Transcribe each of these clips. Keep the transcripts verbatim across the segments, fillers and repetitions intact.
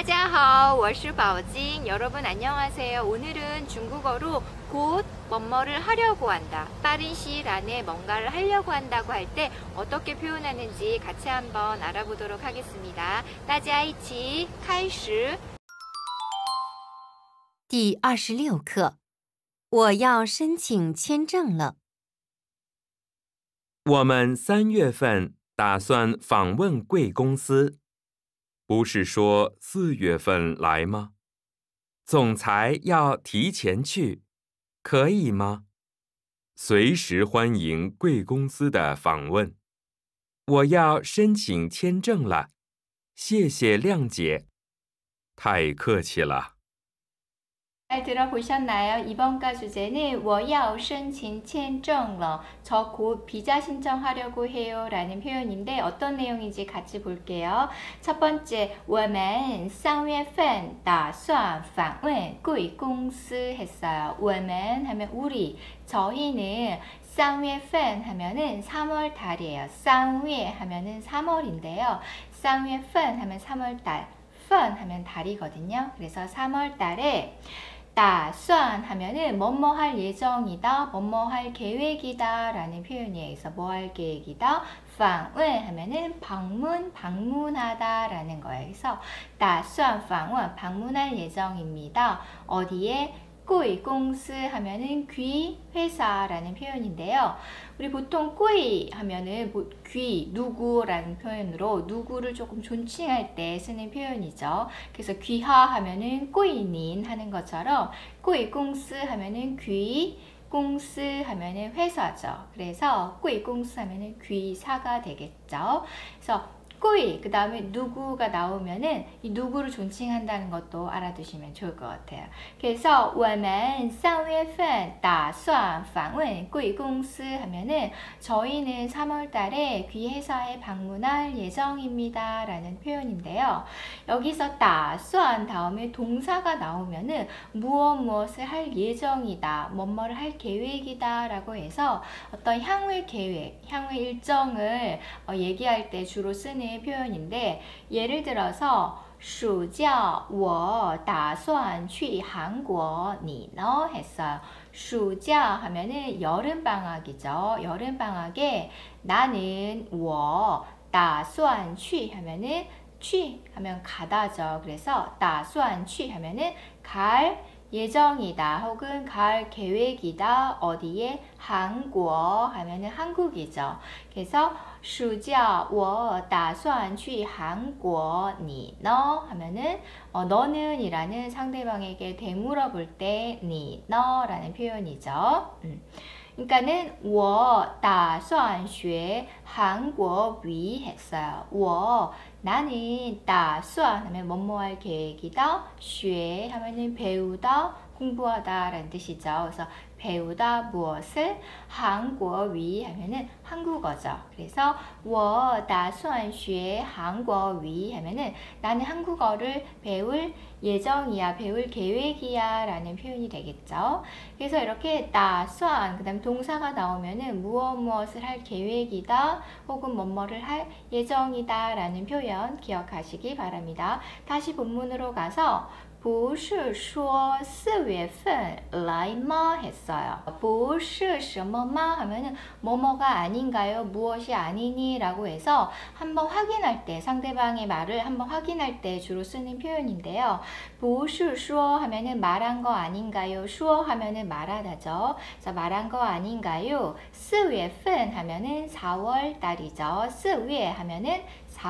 大家好，我是宝金. 여러분 안녕하세요. 오늘은 중국어로 곧 뭐뭐를 하려고 한다, 빠른 시일 안에 뭔가를 하려고 한다고 할 때 어떻게 표현하는지 같이 한번 알아보도록 하겠습니다. 大家一起开始. 第二十六课，我要申请签证了。 我们三月份打算访问贵公司，不是说四月份来吗？总裁要提前去，可以吗？随时欢迎贵公司的访问。我要申请签证了，谢谢亮姐。太客气了。 잘 들어보셨나요? 이번과 주제는 我要申请签证了. 저 곧 비자 신청하려고 해요 라는 표현인데 어떤 내용인지 같이 볼게요. 첫 번째, 我们三月份打算访问贵公司 했어요. 我们 하면 우리, 저희는 三月份 하면은 삼월 달이에요. 三月 하면은 삼월인데요. 三月份 하면 삼월 달, 份 하면 달이거든요. 그래서 삼월 달에 打算 하면은 뭐뭐 할 예정이다, 뭐뭐 할 계획이다 라는 표현이에요. 그래서 뭐 할 계획이다. 访问 하면은 방문, 방문하다 라는 거예요. 그래서 打算访问, 방문할 예정입니다. 어디에? 贵公司 하면은 귀, 회사라는 표현인데요. 우리 보통 贵 하면은 귀, 누구라는 표현으로 누구를 조금 존칭할 때 쓰는 표현이죠. 그래서 귀하 하면은 贵닌 하는 것처럼 贵公司 하면은 귀, 공스 하면은 회사죠. 그래서 贵公司 하면은 귀사가 되겠죠. 그래서 贵, 그 다음에 누구가 나오면은 이 누구를 존칭한다는 것도 알아두시면 좋을 것 같아요. 그래서 我们三月份打算访问贵公司 하면은 저희는 삼월 달에 귀 회사에 방문할 예정입니다 라는 표현인데요. 여기서 打算 다음에 동사가 나오면은 무엇 무엇을 할 예정이다, 뭐뭐를 할 계획이다 라고 해서 어떤 향후의 계획, 향후의 일정을 어, 얘기할 때 주로 쓰는 표현인데, 예를 들어서 暑假我打算去韩国你呢 했어요. 暑假 하면은 여름방학이죠. 여름방학에 나는 我打算去 하면은 去 하면 가다죠. 그래서 打算去 하면은 갈 예정이다 혹은 갈 계획이다. 어디에? 한국 하면은 한국이죠. 그래서 暑假我打算去韩国你呢 하면은 어, 너는 이라는 상대방에게 되물어볼 때你呢 라는 표현이죠. 음. 그러니까는 我打算学韩国语 했어요. 我 나는 打算 하면 뭐뭐 할 계획이다. 学 하면은 배우다, 공부하다 라는 뜻이죠. 그래서 배우다 무엇을? 한국어 하면은 한국어죠. 그래서 我打算学韩国语 하면은 나는 한국어를 배울 예정이야, 배울 계획이야 라는 표현이 되겠죠. 그래서 이렇게 打算 그 다음 동사가 나오면은 무엇 무엇을 할 계획이다 혹은 뭐뭐를 할 예정이다 라는 표현 기억하시기 바랍니다. 다시 본문으로 가서 不是说四月份来吗 했어요. 不是什么吗 하면은 뭐뭐가 아닌가요? 무엇이 아니니? 라고 해서 한번 확인할 때, 상대방의 말을 한번 확인할 때 주로 쓰는 표현인데요. 不是说 하면은 말한 거 아닌가요? 说 하면은 말하다죠. 그래서 말한 거 아닌가요? 四月份 하면은 사월 달이죠. 四月 하면은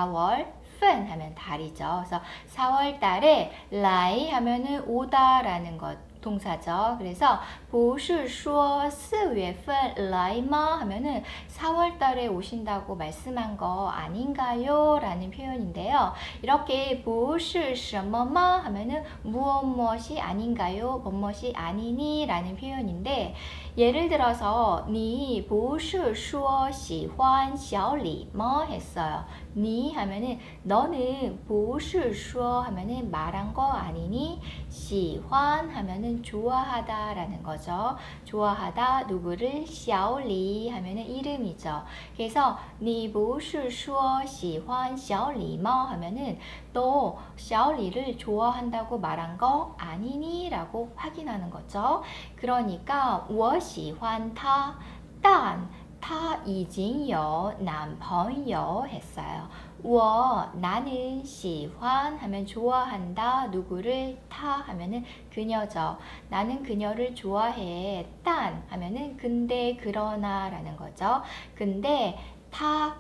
사월 份 하면 달이죠. 그래서 사월 달에来 하면은 오다라는 것 동사죠. 그래서 不是说四月份来吗 하면은 사월 달에 오신다고 말씀한 거 아닌가요? 라는 표현인데요. 이렇게 不是什么吗 하면은 무엇 무엇이 아닌가요? 무엇이 아니니? 라는 표현인데, 예를 들어서 你不是说喜欢小李吗 했어요. 你 하면은 너는 不是说 하면은 말한 거 아니니? 喜欢 하면은 하면은 좋아하다라는 거죠. 좋아하다 누구를 小李 하면은 이름이죠. 그래서 你不是说喜欢小李吗 하면은 너 小李를 좋아한다고 말한 거 아니니? 라고 확인하는 거죠. 그러니까 我喜欢他但他已经有男朋友 했어요. 我 나는 喜欢 하면 좋아한다 누구를 他 하면은 그녀죠. 나는 그녀를 좋아해. 但 하면은 근데 그러나 라는 거죠. 근데 他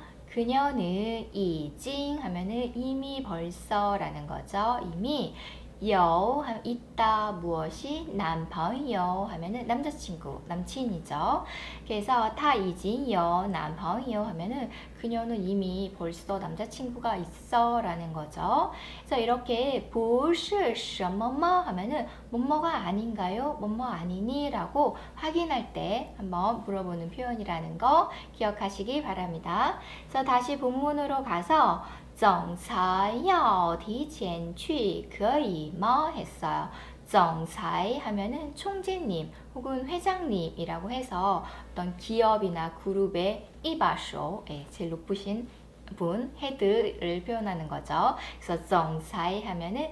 그녀는 已经 하면은 이미 벌써 라는 거죠. 이미 有 하면 있다 무엇이 男朋友 하면은 남자친구 남친이죠. 그래서 他已经有男朋友 하면은 그녀는 이미 벌써 남자친구가 있어 라는 거죠. 그래서 이렇게 不是什么吗 하면은 뭐뭐가 아닌가요? 뭐뭐 아니니? 라고 확인할 때 한번 물어보는 표현이라는 거 기억하시기 바랍니다. 그래서 다시 본문으로 가서 总裁要提前去可以吗? 했어요. 总裁 하면은 총재님 혹은 회장님이라고 해서 어떤 기업이나 그룹의 이바쇼, 예, 제일 높으신 분, 헤드를 표현하는 거죠. 그래서 总裁 하면은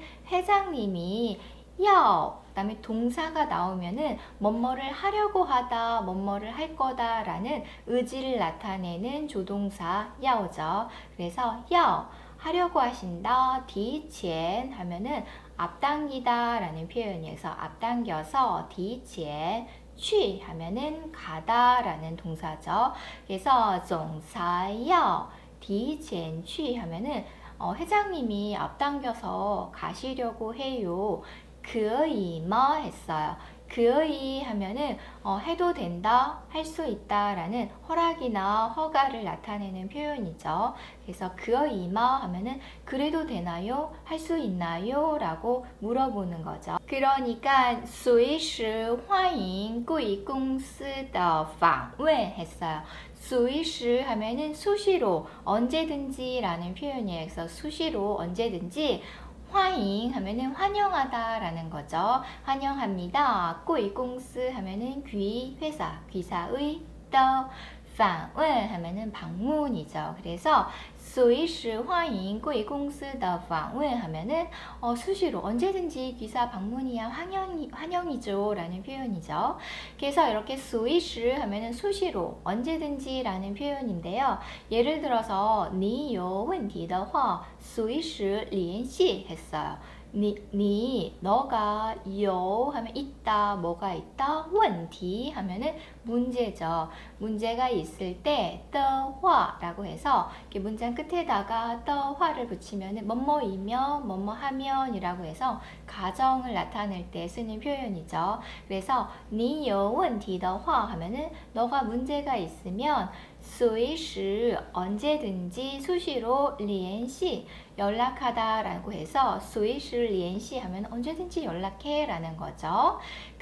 회장님이 要 그다음에 동사가 나오면은 뭐뭐를 하려고 하다, 뭐뭐를 할 거다 라는 의지를 나타내는 조동사 要죠. 그래서 要 하려고 하신다, 提前 하면은 앞당기다 라는 표현이어서 앞당겨서 提前 去 하면은 가다 라는 동사죠. 그래서 总裁要提前去 하면은 어, 회장님이 앞당겨서 가시려고 해요. 可以吗 했어요. 可以 하면은 어, 해도 된다, 할 수 있다 라는 허락이나 허가를 나타내는 표현이죠. 그래서 可以吗 하면은 그래도 되나요? 할 수 있나요? 라고 물어보는 거죠. 그러니까 随时欢迎贵公司的访问 했어요. 随时 하면은 수시로 언제든지 라는 표현이에요. 그래서 수시로 언제든지 欢迎 하면은 환영하다 라는 거죠. 환영합니다. 贵公司 하면은 귀, 회사, 귀사의 的 访问 하면은 방문이죠. 그래서 随时欢迎贵公司的访问 하면은 어, 수시로 언제든지 귀사 방문이야 환영이, 환영이죠 라는 표현이죠. 그래서 이렇게 随时 하면은 수시로 언제든지 라는 표현인데요. 예를 들어서 你有问题的话随时联系 했어요. 니, 니, 너가 요 하면 있다, 뭐가 있다, 问题 하면은 문제죠. 문제가 있을 때 的话 라고 해서 이렇게 문장 끝에다가 的话를 붙이면은 뭐뭐이면, 뭐뭐 하면 이라고 해서 가정을 나타낼 때 쓰는 표현이죠. 그래서 你有问题的话 하면은 너가 문제가 있으면 随时 언제든지 수시로 联系 연락하다 라고 해서 随时联系 하면 언제든지 연락해 라는 거죠.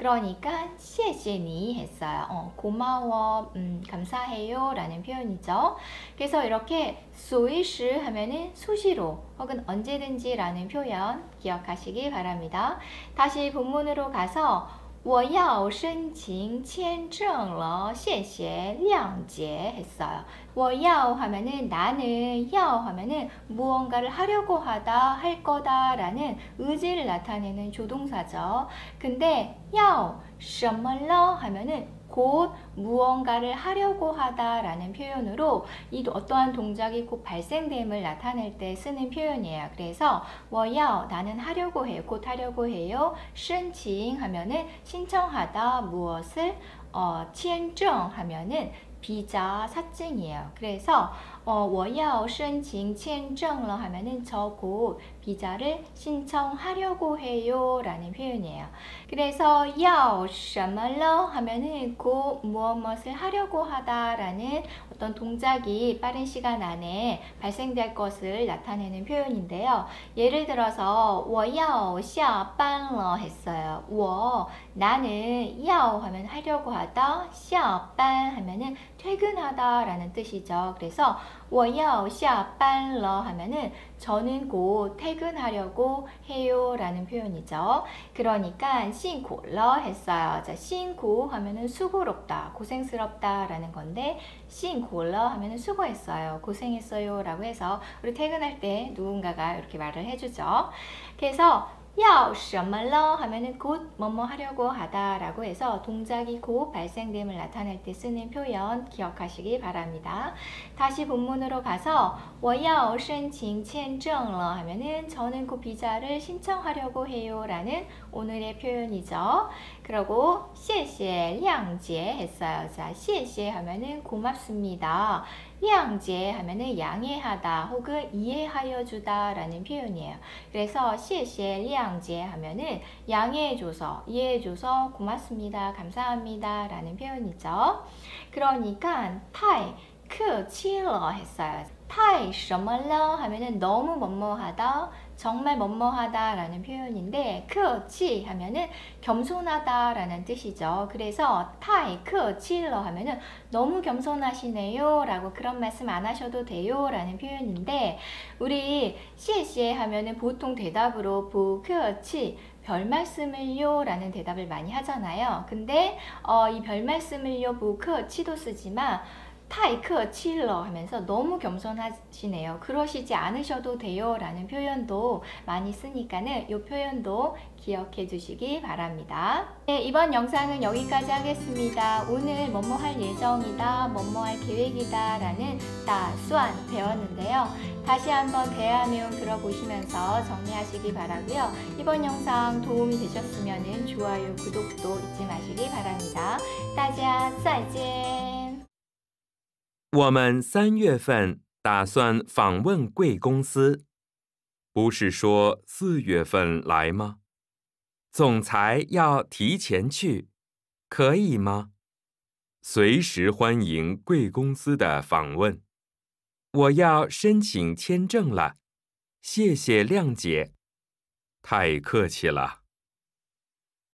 그러니까 谢谢你 했어요. 어, 고마워, 음, 감사해요 라는 표현이죠. 그래서 이렇게 随时 하면은 수시로 혹은 언제든지 라는 표현 기억하시기 바랍니다. 다시 본문으로 가서 我要申请签证了谢谢谅解 했어요. 我要 하면은 나는 要 하면은 무언가를 하려고 하다, 할 거다 라는 의지를 나타내는 조동사죠. 근데 要什么了 하면은 곧 무언가를 하려고 하다 라는 표현으로 이 어떠한 동작이 곧 발생됨을 나타낼 때 쓰는 표현이에요. 그래서 我要 나는 하려고 해요. 곧 하려고 해요. 申请 하면은 신청하다 무엇을 어, 签证 하면은 비자 사증이에요. 그래서 어, 我要申请签证了 하면은 저 곧 비자를 신청하려고 해요 라는 표현이에요. 그래서 要什么了 하면은 곧 무엇 무엇을 하려고 하다 라는 어떤 동작이 빠른 시간 안에 발생될 것을 나타내는 표현인데요. 예를 들어서 我要下班了 했어요. 我 나는 要 하면 하려고 하다, 下班 하면은 퇴근하다 라는 뜻이죠. 그래서 我要下班了 하면은 저는 곧 퇴근하려고 해요 라는 표현이죠. 그러니까辛苦了 했어요. 자, 辛苦 하면은 수고롭다, 고생스럽다 라는 건데 辛苦了 하면은 수고했어요, 고생했어요 라고 해서 우리 퇴근할 때 누군가가 이렇게 말을 해주죠. 그래서 要什么了 하면은 곧 뭐뭐 하려고 하다 라고 해서 동작이 곧 발생됨을 나타낼 때 쓰는 표현 기억하시기 바랍니다. 다시 본문으로 가서 我要申请签证了 하면은 저는 그 비자를 신청하려고 해요 라는 오늘의 표현이죠. 그리고 谢谢谅解 했어요. 자, 谢谢 하면은 고맙습니다. 谅解 하면은 양해하다 혹은 이해하여 주다 라는 표현이에요. 그래서 谢谢谅解 하면은 양해해줘서, 이해해줘서 고맙습니다, 감사합니다 라는 표현이죠. 그러니까 太客气了 했어요. 太什么了 하면은 너무 뭐뭐하다, 정말 뭐뭐하다 라는 표현인데 客气 하면은 겸손하다 라는 뜻이죠. 그래서 太客气了 하면은 너무 겸손하시네요 라고 그런 말씀 안 하셔도 돼요 라는 표현인데 우리 谢谢 하면은 보통 대답으로 不客气별 말씀을요 라는 대답을 많이 하잖아요. 근데 어, 이 별 말씀을요 不客气도 쓰지만 太客气了 하면서 너무 겸손하시네요. 그러시지 않으셔도 돼요 라는 표현도 많이 쓰니까는 이 표현도 기억해 주시기 바랍니다. 네, 이번 영상은 여기까지 하겠습니다. 오늘 뭐뭐 할 예정이다, 뭐뭐 할 계획이다 라는 따算 배웠는데요. 다시 한번 대화 내용 들어보시면서 정리하시기 바라고요. 이번 영상 도움이 되셨으면 좋아요, 구독도 잊지 마시기 바랍니다. 大家再见。 我们三月份打算访问贵公司，不是说四月份来吗？总裁要提前去，可以吗？随时欢迎贵公司的访问。我要申请签证了，谢谢谅解。太客气了。